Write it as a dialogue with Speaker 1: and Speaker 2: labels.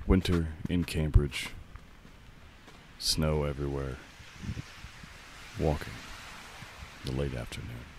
Speaker 1: Winter in Cambridge. Snow everywhere. Walking. The late afternoon.